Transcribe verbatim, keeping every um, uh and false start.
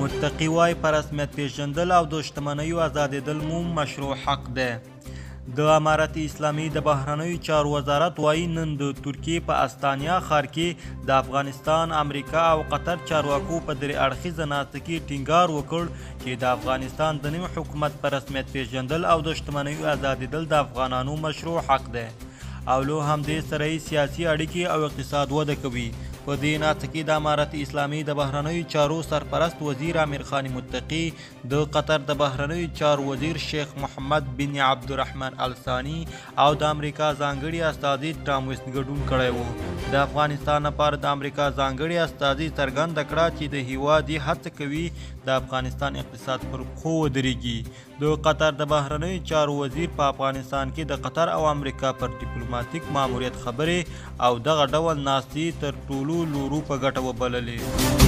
متقي وایي په رسمیت پیژندل او د شتمنیو ازادېدل مو مشروع حق دی. د امارت اسلامي د بهرنیو چارو وزارت وایي نن د ترکیې په استانیا ښار کې د افغانستان، امریکا او قطر چارواکو په درې اړخیزه ناسته کې ټینګار وکړ چې د افغانستان د نوي حکومت په رسمیت پیژندل او د شتمنیو ازادېدل د افغانانو مشروع حق دی او له همدې سره یې سیاسي اړیکې او اقتصاد وده کوي. په دې ناسته کې د امارت اسلامي د بهرنیو چارو سرپرست وزیر امیر خان متقي، د قطر د بهرنیو چارو وزیر شیخ محمد بن عبدالرحمن الثاني او د امریکا ځانګړي استازي ټام ویسټ ګډون کړی و. د افغانستان لپاره د امریکا ځانګړي استازي څرګنده کړه چې د هیواد یې هڅه کوي د افغانستان اقتصاد پر پښو ودرېږي. د قطر د بهرنیو چارو وزیر په افغانستان کې د قطر او امریکا پر ډیپلوماتیک ماموریت خبرې او دغه ډول ناستې تر ټولو لورو په ګټه وبللې.